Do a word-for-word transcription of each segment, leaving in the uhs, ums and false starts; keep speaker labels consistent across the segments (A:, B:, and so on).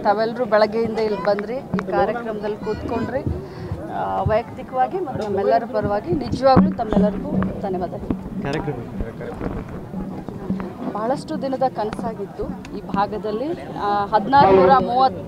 A: ತಾವೆಲ್ಲರೂ ಬೆಳಗ್ಗೆಯಿಂದ ಇಲ್ಲಿ ಬಂದ್ರಿ, ಈ ಕಾರ್ಯಕ್ರಮದಲ್ಲಿ ಕೂತ್ಕೊಂಡ್ರಿ. ವೈಯಕ್ತಿಕವಾಗಿ ಮತ್ತು ನಮ್ಮೆಲ್ಲರ ಪರವಾಗಿ ನಿಜವಾಗ್ಲೂ ತಮ್ಮೆಲ್ಲರಿಗೂ ಧನ್ಯವಾದಗಳು. ಬಹಳಷ್ಟು ದಿನದ ಕನಸಾಗಿತ್ತು ಈ ಭಾಗದಲ್ಲಿ. ಹದಿನಾರು ನೂರ ಮೂವತ್ತು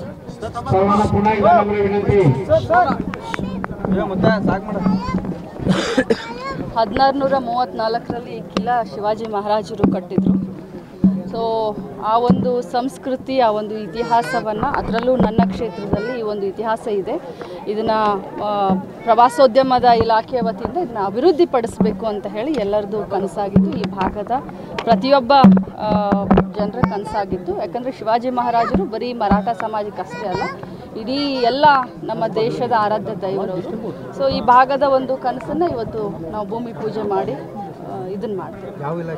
A: ಹದಿನಾರು ನೂರ ಮೂವತ್ತ್ನಾಲ್ಕರಲ್ಲಿ ಈ ಕಿಲಾ ಶಿವಾಜಿ ಮಹಾರಾಜರು ಕಟ್ಟಿದರು. ಸೊ ಆ ಒಂದು ಸಂಸ್ಕೃತಿ, ಆ ಒಂದು ಇತಿಹಾಸವನ್ನು, ಅದರಲ್ಲೂ ನನ್ನ ಕ್ಷೇತ್ರದಲ್ಲಿ ಈ ಒಂದು ಇತಿಹಾಸ ಇದೆ. ಇದನ್ನು ಪ್ರವಾಸೋದ್ಯಮದ ಇಲಾಖೆಯ ವತಿಯಿಂದ ಇದನ್ನು ಅಭಿವೃದ್ಧಿಪಡಿಸಬೇಕು ಅಂತ ಹೇಳಿ ಎಲ್ಲರದ್ದು ಕನಸಾಗಿತ್ತು. ಈ ಭಾಗದ ಪ್ರತಿಯೊಬ್ಬ ಜನರ ಕನಸಾಗಿತ್ತು. ಯಾಕಂದರೆ ಶಿವಾಜಿ ಮಹಾರಾಜರು ಬರೀ ಮರಾಠ ಸಮಾಜಕ್ಕೆ ಅಷ್ಟೇ ಅಲ್ಲ, ಇಡೀ ಎಲ್ಲ ನಮ್ಮ ದೇಶದ ಆರಾಧ್ಯ ದೈವರವರು. ಸೊ ಈ ಭಾಗದ ಒಂದು ಕನಸನ್ನು ಇವತ್ತು ನಾವು ಭೂಮಿ ಪೂಜೆ ಮಾಡಿ ಇದನ್ನು ಮಾಡ್ತೀವಿ.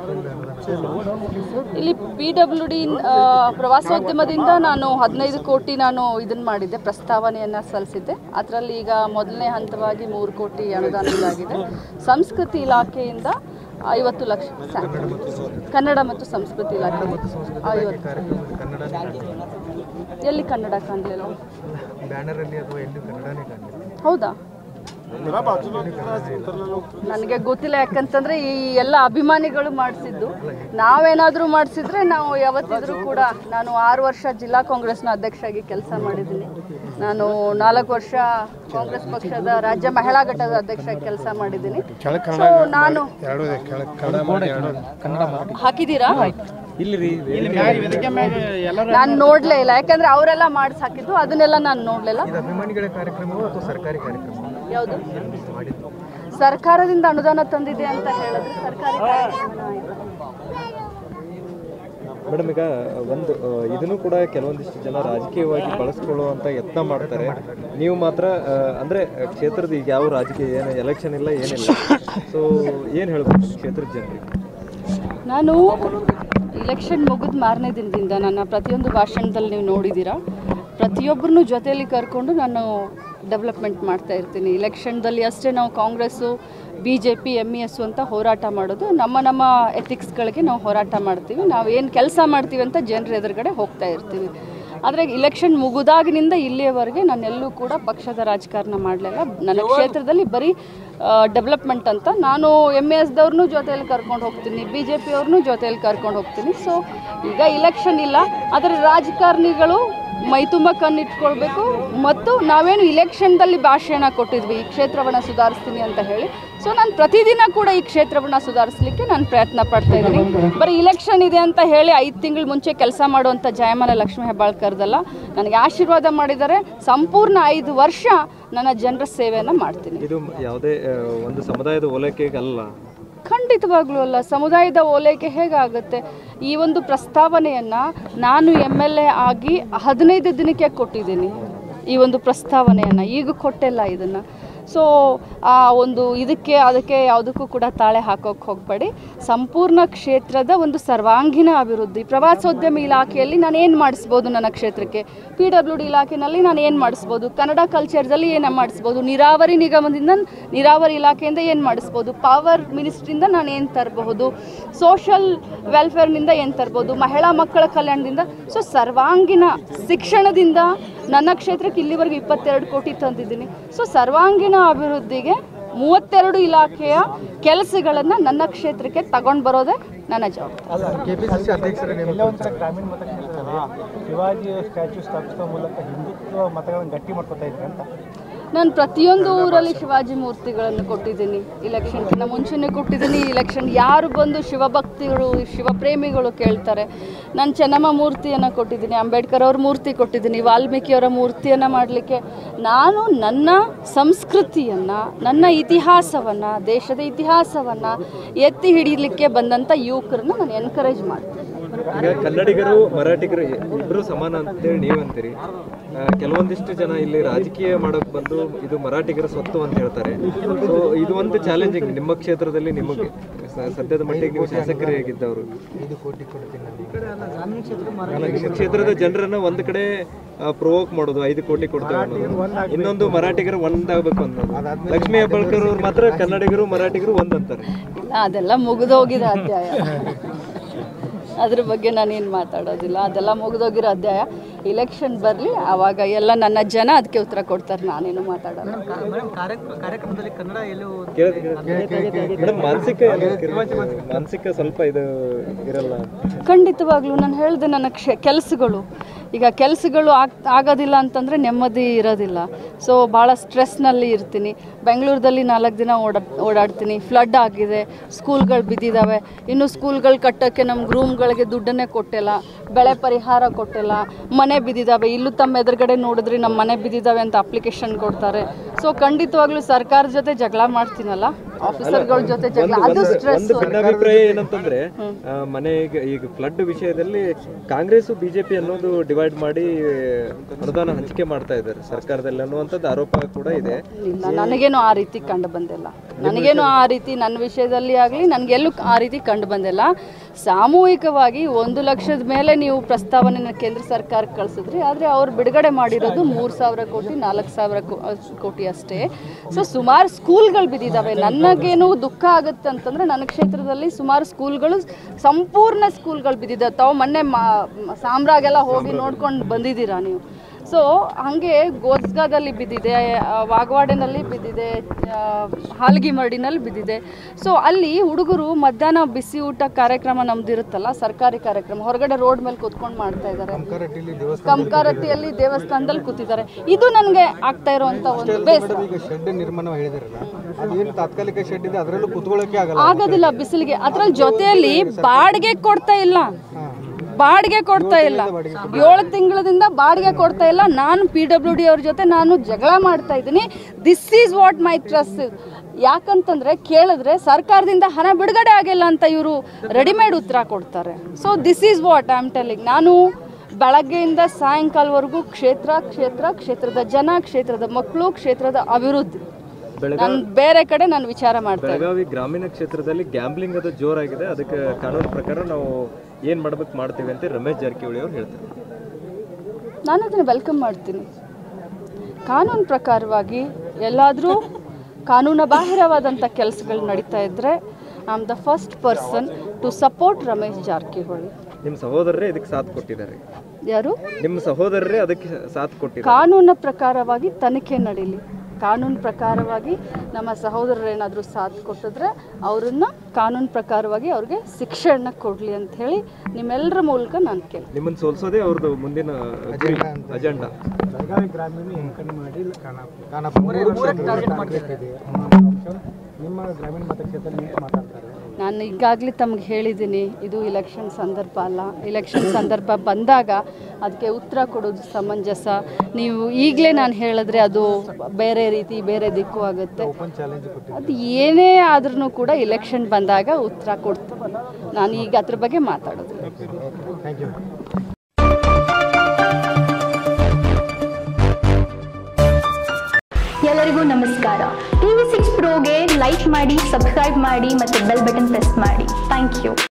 A: ಇಲ್ಲಿ ಪಿ ಡಬ್ಲ್ಯೂ ಡಿ ಪ್ರವಾಸೋದ್ಯಮದಿಂದ ನಾನು ಹದಿನೈದು ಕೋಟಿ ನಾನು ಇದನ್ನು ಮಾಡಿದ್ದೆ, ಪ್ರಸ್ತಾವನೆಯನ್ನು ಸಲ್ಲಿಸಿದ್ದೆ. ಅದರಲ್ಲಿ ಈಗ ಮೊದಲನೇ ಹಂತವಾಗಿ ಮೂರು ಕೋಟಿ ಅನುದಾನ ಇದಾಗಿದೆ. ಸಂಸ್ಕೃತಿ ಇಲಾಖೆಯಿಂದ ಐವತ್ತು ಲಕ್ಷ, ಕನ್ನಡ ಮತ್ತು ಸಂಸ್ಕೃತಿ ಇಲಾಖೆ ಐವತ್ತು. ಎಲ್ಲಿ ಕನ್ನಡ ಕಾಣಲಿಲ್ಲ? ಹೌದಾ, ನನಗೆ ಗೊತ್ತಿಲ್ಲ. ಯಾಕಂತಂದ್ರೆ ಈ ಎಲ್ಲ ಅಭಿಮಾನಿಗಳು ಮಾಡಿಸಿದ್ದು. ನಾವೇನಾದರೂ ಮಾಡಿಸಿದ್ರೆ ನಾವು ಯಾವತ್ತಿದ್ರೂ ಕೂಡ, ನಾನು ಆರು ವರ್ಷ ಜಿಲ್ಲಾ ಕಾಂಗ್ರೆಸ್ನ ಅಧ್ಯಕ್ಷರಾಗಿ ಕೆಲಸ ಮಾಡಿದ್ದೀನಿ. ನಾನು ನಾಲ್ಕು ವರ್ಷ ಕಾಂಗ್ರೆಸ್ ಪಕ್ಷದ ರಾಜ್ಯ ಮಹಿಳಾ ಘಟಕದ ಅಧ್ಯಕ್ಷರಾಗಿ ಕೆಲಸ ಮಾಡಿದ್ದೀನಿ. ಸೊ ನಾನು ಹಾಕಿದ್ದೀರಾ? ನಾನು ನೋಡ್ಲೇ ಇಲ್ಲ, ಯಾಕಂದ್ರೆ ಅವರೆಲ್ಲ ಮಾಡಿಸಿ ಹಾಕಿದ್ದು, ಅದನ್ನೆಲ್ಲ ನಾನು ನೋಡ್ಲಿಲ್ಲ. ಯಾವುದು ಸರ್ಕಾರದಿಂದ ಅನುದಾನ ತಂದಿದೆ ಅಂತ ಹೇಳಿದ್ರೆ ಸರ್ಕಾರಿ
B: ಮೇಡಮ್, ಈಗ ಒಂದು ಇದನ್ನು ಕೂಡ ಕೆಲವೊಂದಿಷ್ಟು ಜನ ರಾಜಕೀಯವಾಗಿ ಬಳಸ್ಕೊಳ್ಳುವಂತ ಯತ್ನ ಮಾಡ್ತಾರೆ. ನೀವು ಮಾತ್ರ ಅಂದ್ರೆ ಕ್ಷೇತ್ರದ ಈಗ ಯಾವ ರಾಜಕೀಯ ಏನು ಎಲೆಕ್ಷನ್ ಇಲ್ಲ, ಏನಿಲ್ಲ. ಸೊ ಏನು ಹೇಳ್ಬೇಕು ಕ್ಷೇತ್ರದ ಜನರಿಗೆ?
A: ನಾನು ಇಲೆಕ್ಷನ್ ಮುಗಿದ ಮಾರನೇ ದಿನದಿಂದ ನನ್ನ ಪ್ರತಿಯೊಂದು ಭಾಷಣದಲ್ಲಿ ನೀವು ನೋಡಿದ್ದೀರಾ, ಪ್ರತಿಯೊಬ್ಬರನ್ನೂ ಜೊತೆಯಲ್ಲಿ ಕರ್ಕೊಂಡು ನಾನು ಡೆವಲಪ್ಮೆಂಟ್ ಮಾಡ್ತಾ ಇರ್ತೀನಿ. ಇಲೆಕ್ಷನ್ದಲ್ಲಿ ಅಷ್ಟೇ ನಾವು Congress, B J P, M E S ಅಂತ ಹೋರಾಟ ಮಾಡೋದು, ನಮ್ಮ ನಮ್ಮ ಎಥಿಕ್ಸ್ಗಳಿಗೆ ನಾವು ಹೋರಾಟ ಮಾಡ್ತೀವಿ. ನಾವು ಏನು ಕೆಲಸ ಮಾಡ್ತೀವಿ ಅಂತ ಜನರ ಎದುರುಗಡೆ ಹೋಗ್ತಾ ಇರ್ತೀವಿ. ಆದರೆ ಇಲೆಕ್ಷನ್ ಮುಗಿದಾಗಿನಿಂದ ಇಲ್ಲಿಯವರೆಗೆ ನಾನೆಲ್ಲೂ ಕೂಡ ಪಕ್ಷದ ರಾಜಕಾರಣ ಮಾಡಲಿಲ್ಲ. ನನ್ನ ಕ್ಷೇತ್ರದಲ್ಲಿ ಬರೀ ಡೆವಲಪ್ಮೆಂಟ್ ಅಂತ ನಾನು ಎಮ್ ಎ ಎಸ್ದವ್ರನ್ನೂ ಜೊತೆಯಲ್ಲಿ ಕರ್ಕೊಂಡು ಹೋಗ್ತೀನಿ, ಬಿ ಜೆ ಪಿಯವ್ರನ್ನೂ ಜೊತೆಯಲ್ಲಿ ಕರ್ಕೊಂಡು ಹೋಗ್ತೀನಿ. ಸೊ ಈಗ ಇಲೆಕ್ಷನ್ ಇಲ್ಲ, ಆದರೆ ರಾಜಕಾರಣಿಗಳು ಮೈ ತುಂಬ ಕಣ್ಣಿಟ್ಕೊಳ್ಬೇಕು. ಮತ್ತು ನಾವೇನು ಇಲೆಕ್ಷನ್ದಲ್ಲಿ ಭಾಷಣ ಕೊಟ್ಟಿದ್ವಿ, ಈ ಕ್ಷೇತ್ರವನ್ನು ಸುಧಾರಿಸ್ತೀನಿ ಅಂತ ಹೇಳಿ. ಸೊ ನಾನು ಪ್ರತಿದಿನ ಕೂಡ ಈ ಕ್ಷೇತ್ರವನ್ನು ಸುಧಾರಿಸಲಿಕ್ಕೆ ನಾನು ಪ್ರಯತ್ನ ಪಡ್ತಾ ಇದ್ದೀನಿ. ಬರೀ ಇಲೆಕ್ಷನ್ ಇದೆ ಅಂತ ಹೇಳಿ ಐದು ತಿಂಗಳ ಮುಂಚೆ ಕೆಲಸ ಮಾಡುವಂಥ ಜಯಮಾಲ ಲಕ್ಷ್ಮೀ ಹೆಬ್ಬಾಳ್ಕರ್ದಲ್ಲ. ನನಗೆ ಆಶೀರ್ವಾದ ಮಾಡಿದ್ದಾರೆ. ಸಂಪೂರ್ಣ ಐದು ವರ್ಷ ನನ್ನ ಜನರ ಸೇವೆಯನ್ನು ಮಾಡ್ತೀನಿ.
B: ಇದು ಯಾವುದೇ ಒಂದು ಸಮುದಾಯದ ಓಲೈಕೆಗಲ್ಲ,
A: ಖಂಡಿತವಾಗ್ಲೂ ಅಲ್ಲ. ಸಮುದಾಯದ ಓಲೈಕೆ ಹೇಗಾಗುತ್ತೆ? ಈ ಒಂದು ಪ್ರಸ್ತಾವನೆಯನ್ನು ನಾನು ಎಮ್ ಎಲ್ ಎ ಆಗಿ ಹದಿನೈದು ದಿನಕ್ಕೆ ಕೊಟ್ಟಿದ್ದೀನಿ. ಈ ಒಂದು ಪ್ರಸ್ತಾವನೆಯನ್ನು ಈಗ ಕೊಟ್ಟಿಲ್ಲ ಇದನ್ನು. ಸೊ ಆ ಒಂದು ಇದಕ್ಕೆ ಅದಕ್ಕೆ ಯಾವುದಕ್ಕೂ ಕೂಡ ತಾಳೆ ಹಾಕೋಕ್ಕೆ ಹೋಗಬೇಡಿ. ಸಂಪೂರ್ಣ ಕ್ಷೇತ್ರದ ಒಂದು ಸರ್ವಾಂಗೀಣ ಅಭಿವೃದ್ಧಿ, ಪ್ರವಾಸೋದ್ಯಮ ಇಲಾಖೆಯಲ್ಲಿ ನಾನು ಏನು ಮಾಡಿಸ್ಬೋದು ನನ್ನ ಕ್ಷೇತ್ರಕ್ಕೆ, ಪಿ ಡಬ್ಲ್ಯೂ ಡಿ ಇಲಾಖೆಯಲ್ಲಿ ನಾನು ಏನು ಮಾಡಿಸ್ಬೋದು, ಕನ್ನಡ ಕಲ್ಚರ್ದಲ್ಲಿ ಏನು ಮಾಡಿಸ್ಬೋದು, ನೀರಾವರಿ ನಿಗಮದಿಂದ, ನೀರಾವರಿ ಇಲಾಖೆಯಿಂದ ಏನು ಮಾಡಿಸ್ಬೋದು, ಪವರ್ ಮಿನಿಸ್ಟ್ರಿಂದ ನಾನು ಏನು ತರಬಹುದು, ಸೋಷಲ್ ವೆಲ್ಫೇರ್ನಿಂದ ಏನು ತರ್ಬೋದು, ಮಹಿಳಾ ಮಕ್ಕಳ ಕಲ್ಯಾಣದಿಂದ. ಸೊ ಸರ್ವಾಂಗೀಣ ಶಿಕ್ಷಣದಿಂದ ನನ್ನ ಕ್ಷೇತ್ರಕ್ಕೆ ಇಲ್ಲಿವರೆಗೂ ಇಪ್ಪತ್ತೆರಡು ಕೋಟಿ ತಂದಿದ್ದೀನಿ. ಸೊ ಸರ್ವಾಂಗೀಣ ಅಭಿವೃದ್ಧಿಗೆ ಮೂವತ್ತೆರಡು ಇಲಾಖೆಯ ಕೆಲಸಗಳನ್ನು ನನ್ನ ಕ್ಷೇತ್ರಕ್ಕೆ ತಗೊಂಡು ಬರೋದೇ ನನ್ನ ಜವಾಬ್ದಾರಿ.
C: ಶಿವಾಜಿ ಸ್ಟ್ಯಾಚ್ಯೂ ಸ್ಥಾಪಿಸುವ ಮೂಲಕ ಹಿಂದುತ್ವ ಮತಗಳನ್ನು ಗಟ್ಟಿ ಮಾಡ್ಕೊತಾ ಇದ್ರಿ ಅಂತ
A: ನಾನು ಪ್ರತಿಯೊಂದು ಊರಲ್ಲಿ ಶಿವಾಜಿ ಮೂರ್ತಿಗಳನ್ನು ಕೊಟ್ಟಿದ್ದೀನಿ. ಇಲೆಕ್ಷನ್ಗಿಂತ ಮುಂಚೆನೇ ಕೊಟ್ಟಿದ್ದೀನಿ. ಇಲೆಕ್ಷನ್ ಯಾರು ಬಂದು ಶಿವಭಕ್ತಿಗಳು, ಶಿವಪ್ರೇಮಿಗಳು ಕೇಳ್ತಾರೆ, ನಾನು ಚೆನ್ನಮ್ಮ ಮೂರ್ತಿಯನ್ನು ಕೊಟ್ಟಿದ್ದೀನಿ, ಅಂಬೇಡ್ಕರ್ ಅವ್ರ ಮೂರ್ತಿ ಕೊಟ್ಟಿದ್ದೀನಿ, ವಾಲ್ಮೀಕಿಯವರ ಮೂರ್ತಿಯನ್ನು ಮಾಡಲಿಕ್ಕೆ. ನಾನು ನನ್ನ ಸಂಸ್ಕೃತಿಯನ್ನು, ನನ್ನ ಇತಿಹಾಸವನ್ನು, ದೇಶದ ಇತಿಹಾಸವನ್ನು ಎತ್ತಿ ಹಿಡಿಯಲಿಕ್ಕೆ ಬಂದಂಥ ಯುವಕರನ್ನ ನಾನು ಎನ್ಕರೇಜ್ ಮಾಡ್ತೀನಿ.
B: ಈಗ ಕನ್ನಡಿಗರು ಮರಾಠಿಗರು ಇಬ್ಬರು ಸಮಾನ ಅಂತೇಳಿ ನೀವು ಅಂತೀರಿ. ಕೆಲವೊಂದಿಷ್ಟು ಜನ ಇಲ್ಲಿ ರಾಜಕೀಯ ಮಾಡೋಕೆ ಬಂದು ಇದು ಮರಾಠಿಗರ ಸ್ವತ್ತು ಅಂತ ಹೇಳ್ತಾರೆ. ಸೊ ಇದು ಒಂದು ಚಾಲೆಂಜಿಂಗ್ ನಿಮ್ಮ ಕ್ಷೇತ್ರದಲ್ಲಿ. ನಿಮಗೆ ಸದ್ಯದ ಮಟ್ಟಿಗೆ ನೀವು ಶಾಸಕರಾಗಿದ್ದವರು, ನಿಮ್ಮ ಕ್ಷೇತ್ರದ ಜನರನ್ನ ಒಂದು ಕಡೆ ಪ್ರೊವೋಕ್ ಮಾಡೋದು, ಐದು ಕೋಟಿ ಕೊಡ್ತೇವೆ ಅನ್ನೋದು, ಇನ್ನೊಂದು ಮರಾಠಿಗರು ಒಂದಾಗಬೇಕು ಅನ್ನೋದು. ಲಕ್ಷ್ಮೀ ಹೆಬ್ಬಾಳ್ಕರ್ ಅವ್ರು ಮಾತ್ರ ಕನ್ನಡಿಗರು ಮರಾಠಿಗರು ಒಂದಂತಾರೆ.
A: ಅದೆಲ್ಲ ಮುಗಿದೋಗಿದ ಅಧ್ಯಾಯ, ಅದ್ರ ಬಗ್ಗೆ ನಾನೇನು ಮಾತಾಡೋದಿಲ್ಲ. ಅದೆಲ್ಲ ಮುಗಿದೋಗಿರೋ ಅಧ್ಯಾಯ. ಇಲೆಕ್ಷನ್ ಬರಲಿ, ಆವಾಗ ಎಲ್ಲ ನನ್ನ ಜನ ಅದಕ್ಕೆ ಉತ್ತರ ಕೊಡ್ತಾರೆ, ನಾನೇನು ಮಾತಾಡೋಲ್ಲ.
C: ಕಾರ್ಯಕ್ರಮದಲ್ಲಿ ಕನ್ನಡ ಎಲ್ಲೂ
B: ಮೇಡಮ್ ಮಾನಸಿಕ ಮಾನಸಿಕ ಸ್ವಲ್ಪ ಇದು ಇರಲ್ಲ.
A: ಖಂಡಿತವಾಗ್ಲೂ ನಾನು ಹೇಳಿದೆ, ನನ್ನ ಕ್ಷ ಕೆಲಸಗಳು ಈಗ ಕೆಲಸಗಳು ಆಗ್ ಆಗೋದಿಲ್ಲ ಅಂತಂದರೆ ನೆಮ್ಮದಿ ಇರೋದಿಲ್ಲ. ಸೊ ಭಾಳ ಸ್ಟ್ರೆಸ್ನಲ್ಲಿ ಇರ್ತೀನಿ. ಬೆಂಗಳೂರಲ್ಲಿ ನಾಲ್ಕು ದಿನ ಓಡಾ ಓಡಾಡ್ತೀನಿ. ಫ್ಲಡ್ ಆಗಿದೆ, ಸ್ಕೂಲ್ಗಳು ಬಿದ್ದಿದ್ದಾವೆ, ಇನ್ನು ಸ್ಕೂಲ್ಗಳು ಕಟ್ಟೋಕ್ಕೆ ನಮ್ಗೆ ರೂಮ್ಗಳಿಗೆ ದುಡ್ಡನ್ನೇ ಕೊಟ್ಟಿಲ್ಲ, ಬೆಳೆ ಪರಿಹಾರ ಕೊಟ್ಟಿಲ್ಲ, ಮನೆ ಬಿದ್ದಿದ್ದಾವೆ. ಇಲ್ಲೂ ತಮ್ಮ ಎದುರುಗಡೆ ನೋಡಿದ್ರಿ ನಮ್ಮ ಮನೆ ಬಿದ್ದಿದ್ದಾವೆ ಅಂತ ಅಪ್ಲಿಕೇಶನ್ ಕೊಡ್ತಾರೆ. ಸೊ ಖಂಡಿತವಾಗ್ಲೂ ಸರ್ಕಾರದ ಜೊತೆ ಜಗಳ ಮಾಡ್ತೀನಲ್ಲ, ಆಫೀಸರ್ಗಳ ಜೊತೆ ಜಗಳ, ಅದು ಸ್ಟ್ರೆಸ್.
B: ಭಿನ್ನಾಭಿಪ್ರಾಯ ಏನಂತಂದ್ರೆ ಮನೆ ಈಗ ಫ್ಲಡ್ ವಿಷಯದಲ್ಲಿ ಕಾಂಗ್ರೆಸ್ ಬಿಜೆಪಿ ಅನ್ನೋದು ಡಿವೈಡ್ ಮಾಡಿ ಅನುದಾನ ಹಂಚಿಕೆ ಮಾಡ್ತಾ ಇದ್ದಾರೆ ಸರ್ಕಾರದಲ್ಲಿ ಅನ್ನುವಂಥದ್ದು ಆರೋಪ ಕೂಡ ಇದೆ.
A: ಇಲ್ಲ, ನನಗೇನು ಆ ರೀತಿ ಕಂಡು ಬಂದಿಲ್ಲ. ನನಗೇನು ಆ ರೀತಿ ನನ್ನ ವಿಷಯದಲ್ಲಿ ಆಗಲಿ ನನಗೆಲ್ಲೂ ಆ ರೀತಿ ಕಂಡು ಬಂದಿಲ್ಲ. ಸಾಮೂಹಿಕವಾಗಿ ಒಂದು ಲಕ್ಷದ ಮೇಲೆ ನೀವು ಪ್ರಸ್ತಾವನೆನ ಕೇಂದ್ರ ಸರ್ಕಾರಕ್ಕೆ ಕಳಿಸಿದ್ರಿ, ಆದರೆ ಅವ್ರು ಬಿಡುಗಡೆ ಮಾಡಿರೋದು ಮೂರು ಸಾವಿರ ಕೋಟಿ ನಾಲ್ಕು ಸಾವಿರ ಕೋಟಿ ಅಷ್ಟೇ. ಸೊ ಸುಮಾರು ಸ್ಕೂಲ್ಗಳು ಬಿದ್ದಿದ್ದಾವೆ. ನನಗೇನು ದುಃಖ ಆಗುತ್ತೆ ಅಂತಂದರೆ ನನ್ನ ಕ್ಷೇತ್ರದಲ್ಲಿ ಸುಮಾರು ಸ್ಕೂಲ್ಗಳು, ಸಂಪೂರ್ಣ ಸ್ಕೂಲ್ಗಳು ಬಿದ್ದಿದ್ದಾವೆ. ತಾವು ಮೊನ್ನೆ ಮಾ ಸಾಮ್ರಾಗೆಲ್ಲ ಹೋಗಿ ನೋಡ್ಕೊಂಡು ಬಂದಿದ್ದೀರಾ ನೀವು. ಸೊ ಹಾಗೆ ಗೋಸ್ಗಾದಲ್ಲಿ ಬಿದ್ದಿದೆ, ವಾಗವಾಡೆನಲ್ಲಿ ಬಿದ್ದಿದೆ, ಹಾಲ್ಗಿಮರಡಿನಲ್ಲಿ ಬಿದ್ದಿದೆ. ಸೊ ಅಲ್ಲಿ ಹುಡುಗರು ಮಧ್ಯಾಹ್ನ ಬಿಸಿ ಊಟ ಕಾರ್ಯಕ್ರಮ ನಮ್ದು ಇರುತ್ತಲ್ಲ, ಸರ್ಕಾರಿ ಕಾರ್ಯಕ್ರಮ, ಹೊರಗಡೆ ರೋಡ್ ಮೇಲೆ ಕೂತ್ಕೊಂಡು ಮಾಡ್ತಾ ಇದ್ದಾರೆ. ಕಮ್ಕಾರಟ್ಟಿಯಲ್ಲಿ ದೇವಸ್ಥಾನದಲ್ಲಿ ಕೂತಿದ್ದಾರೆ. ಇದು ನನಗೆ ಆಗ್ತಾ ಇರುವಂತ ಒಂದು ಬೇಸರ.
C: ಶೆಡ್ ನಿರ್ಮಾಣ ಹೇಳಿದಾರಲ್ಲ, ಅದೇನು ತಾತ್ಕಾಲಿಕ ಶೆಡ್ ಇದೆ, ಅದರಲ್ಲೂ ಕೂತ್ಕೊಳ್ಳೋಕೆ ಆಗಲ್ಲ,
A: ಆಗೋದಿಲ್ಲ ಬಿಸಿಲಿಗೆ. ಅದ್ರಲ್ಲಿ ಜೊತೆಯಲ್ಲಿ ಬಾಡಿಗೆ ಕೊಡ್ತಾ ಇಲ್ಲ, ಬಾಡಿಗೆ ಕೊಡ್ತಾ ಇಲ್ಲ. ಏಳು ತಿಂಗಳದಿಂದ ಬಾಡಿಗೆ ಕೊಡ್ತಾ ಇಲ್ಲ. ನಾನು ಪಿ ಡಬ್ಲ್ಯೂ ಡಿ ಅವ್ರ ಜೊತೆ ನಾನು ಜಗಳ ಮಾಡ್ತಾ ಇದ್ದೀನಿ. This is what my trust. ಯಾಕಂತಂದ್ರೆ ಕೇಳಿದ್ರೆ ಸರ್ಕಾರದಿಂದ ಹಣ ಬಿಡುಗಡೆ ಆಗಿಲ್ಲ ಅಂತ ಇವರು ರೆಡಿಮೇಡ್ ಉತ್ತರ ಕೊಡ್ತಾರೆ. So this is what I am telling. ನಾನು ಬೆಳಗ್ಗೆಯಿಂದ ಸಾಯಂಕಾಲವರೆಗೂ ಕ್ಷೇತ್ರ ಕ್ಷೇತ್ರ ಕ್ಷೇತ್ರದ ಜನ, ಕ್ಷೇತ್ರದ ಮಕ್ಕಳು, ಕ್ಷೇತ್ರದ ಅಭಿವೃದ್ಧಿ, ನಾನು ಬೇರೆ ಕಡೆ ನಾನು ವಿಚಾರ ಮಾಡ್ತೇನೆ.
B: ಬೆಳಗಾವಿ ಗ್ರಾಮೀಣ ಕ್ಷೇತ್ರದಲ್ಲಿ ಗ್ಯಾಂಬ್ಲಿಂಗ್ ಅದು ಜೋರಾಗಿದೆ. ಅದಕ್ಕೆ ಕಾನೂನು ಪ್ರಕಾರ ನಾವು ಏನು ಮಾಡ್ಬೇಕು ಮಾಡ್ತೀವಿ ಅಂತ ರಮೇಶ್ ಜಾರಕಿಹೊಳಿ ಅವರು ಹೇಳ್ತಾರೆ.
A: ನಾನು ಅದನ್ನು ವೆಲ್ಕಮ್ ಮಾಡ್ತೀನಿ. ಕಾನೂನು ಪ್ರಕಾರವಾಗಿ ಎಲ್ಲಾದರೂ ಕಾನೂನು ಬಾಹಿರವಾದಂಥ ಕೆಲಸಗಳು ನಡೀತಾ ಇದ್ದರೆ I am the first person to support Ramesh Jarkiholi.
B: ನಿಮ್ಮ ಸಹೋದರರೇ ಇದಕ್ಕೆ ಸಾಥ್ ಕೊಟ್ಟಿದ್ದಾರೆ.
A: ಯಾರು?
B: ನಿಮ್ಮ ಸಹೋದರರೇ ಅದಕ್ಕೆ ಸಾಥ್ ಕೊಟ್ಟಿದ್ದಾರೆ.
A: ಕಾನೂನು ಪ್ರಕಾರವಾಗಿ ತನಿಖೆ ನಡೀಲಿ. ಕಾನೂನು ಪ್ರಕಾರವಾಗಿ ನಮ್ಮ ಸಹೋದರರೇನಾದರೂ ಸಾಥ್ ಕೊಟ್ಟಿದ್ರೆ ಅವರನ್ನು ಕಾನೂನು ಪ್ರಕಾರವಾಗಿ ಅವ್ರಿಗೆ ಶಿಕ್ಷೆಯನ್ನು ಕೊಡಲಿ ಅಂತ ಹೇಳಿ ನಿಮ್ಮೆಲ್ಲರ ಮೂಲಕ ನಾನು ಕೇಳಿ.
B: ನಿಮ್ಮನ್ನು ಸೋಲಿಸೋದೇ ಅವ್ರದ್ದು ಮುಂದಿನ ಅಜೆಂಡಾ.
C: ಬೆಳಗಾವಿ ಗ್ರಾಮೀಣ ಎಂಕನ್ ಮಾಡಿ ನಿಮ್ಮ ಗ್ರಾಮೀಣ ಮತಕ್ಷೇತ್ರದಲ್ಲಿ ಮಾತಾಡ್ತಾರೆ.
A: ನಾನು ಈಗಾಗಲೇ ತಮಗೆ ಹೇಳಿದ್ದೀನಿ, ಇದು ಇಲೆಕ್ಷನ್ ಸಂದರ್ಭ ಅಲ್ಲ. ಇಲೆಕ್ಷನ್ ಸಂದರ್ಭ ಬಂದಾಗ ಅದಕ್ಕೆ ಉತ್ತರ ಕೊಡೋದು ಸಮಂಜಸ. ನೀವು ಈಗಲೇ ನಾನು ಹೇಳಿದ್ರೆ ಅದು ಬೇರೆ ರೀತಿ ಬೇರೆ ದಿಕ್ಕು ಆಗುತ್ತೆ. ಅದು ಏನೇ ಆದ್ರೂ ಕೂಡ ಇಲೆಕ್ಷನ್ ಬಂದಾಗ ಉತ್ತರ ಕೊಡ್ತೀನಿ. ನಾನು ಈಗ ಅದ್ರ ಬಗ್ಗೆ ಮಾತಾಡೋದು.
D: ಎಲ್ಲರಿಗೂ ನಮಸ್ಕಾರ. ಟಿವಿ ಸಿಕ್ಸ್ ಪ್ರೋಗೆ ಲೈಕ್ ಮಾಡಿ, ಸಬ್ಸ್ಕ್ರೈಬ್ ಮಾಡಿ ಮತ್ತು ಬೆಲ್ ಬಟನ್ ಪ್ರೆಸ್ ಮಾಡಿ. Thank you.